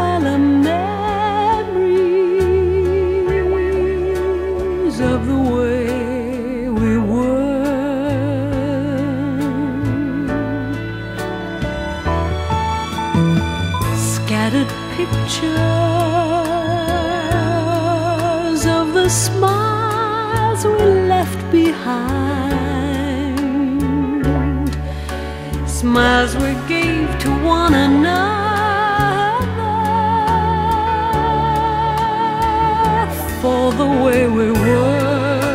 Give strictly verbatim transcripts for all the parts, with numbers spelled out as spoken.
color memories of the way we were. Scattered pictures of the smiles we left behind, smiles we gave to one another for the way we were.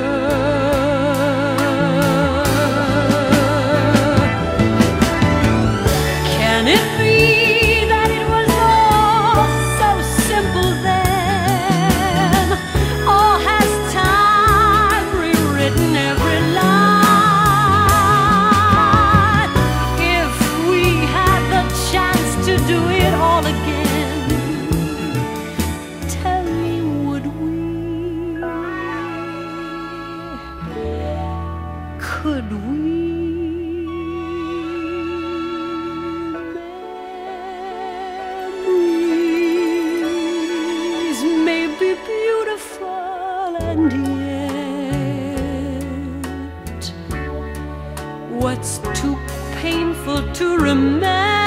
Can it be that it was all so simple then? Or has time rewritten every line? If we had the chance to do it all again, tell me, would we? Could we? Memories may be beautiful, and yet what's too painful to remember